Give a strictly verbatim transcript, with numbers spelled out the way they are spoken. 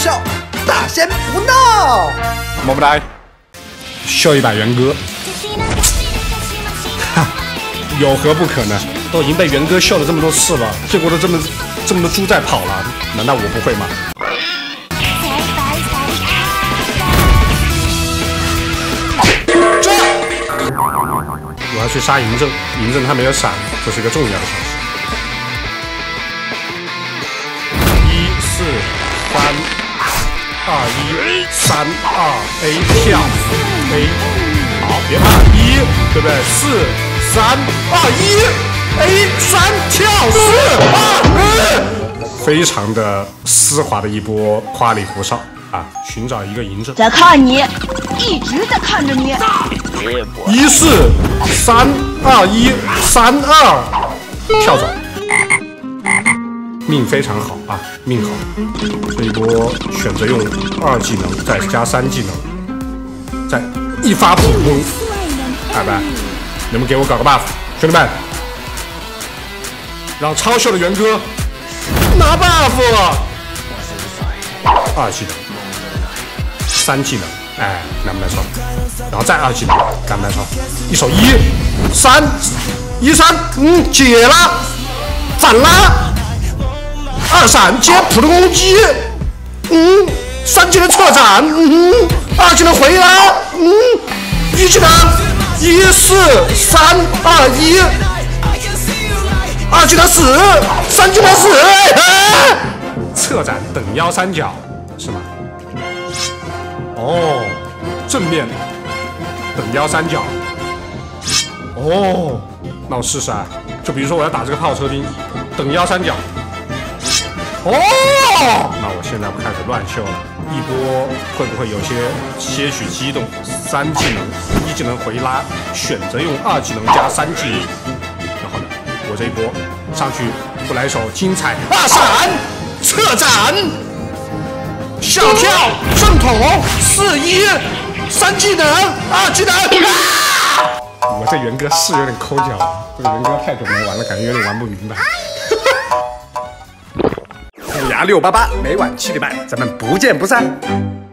笑，大仙不闹。 么不来，秀一把元歌。哈，有何不可呢？都已经被元歌秀了这么多次了，结果都这么这么多猪在跑了，难道我不会吗？这，我要去杀嬴政，嬴政他没有闪，这是一个重要的消息。一四三二一三二 A 跳 A， 好，别怕，一对不对？四三二一 A 三跳四二，非常的丝滑的一波花里胡哨啊！寻找一个嬴政， 在看你，一直在看着你。 一四三二一三二，跳走。命非常好啊，命好。这一波选择用二技能，再加三技能，再一发普攻。来吧，你们给我搞个 buff， 兄弟们，让超秀的元哥拿 buff。二技能，三技能，哎，难不难受？然后再二技能，难不难受？一手一三一三，嗯，解了，反了。二闪接普通攻击，嗯，三技能策斩，嗯，二技能回拉，嗯，一技能一四三二一，二技能死，三技能死，哎、策斩等腰三角是吗？哦，正面等腰三角，哦，那我试试啊，就比如说我要打这个炮车兵，等腰三角。哦，那我现在开始乱秀了，一波会不会有些些许激动？三技能，一技能回拉，选择用二技能加三技能，然后呢，我这一波上去不来手精彩二闪策斩，小跳正统四一三技能二技能，啊！我这元哥是有点抠脚，这个元哥太久没玩了，感觉有点玩不明白。虎牙六八八，每晚七点半，咱们不见不散。